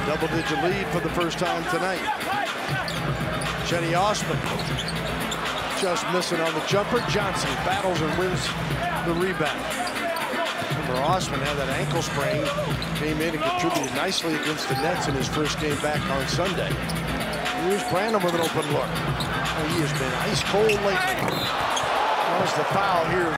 Double-digit lead for the first time tonight. Jenny Osman just missing on the jumper. Johnson battles and wins the rebound. Remember, Osman had that ankle sprain, came in and contributed nicely against the Nets in his first game back on Sunday. Here's Brandon with an open look. He has been ice cold lately. There's the foul here.